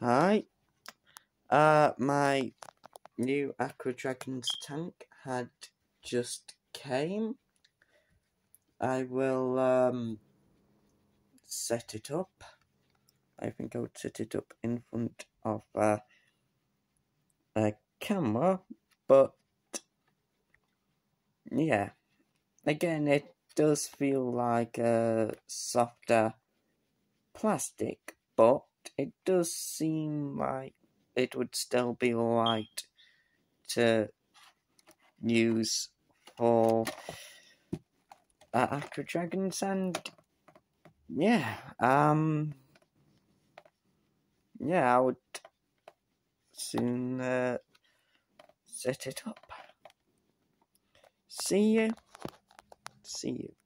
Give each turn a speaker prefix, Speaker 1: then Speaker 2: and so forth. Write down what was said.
Speaker 1: Hi. My new Aqua Dragons tank had just came. I will set it up. I think I would set it up in front of a camera, but yeah. Again, it does feel like a softer plastic, but it does seem like it would still be alright to use for Aqua Dragons, and yeah, I would soon set it up. See you.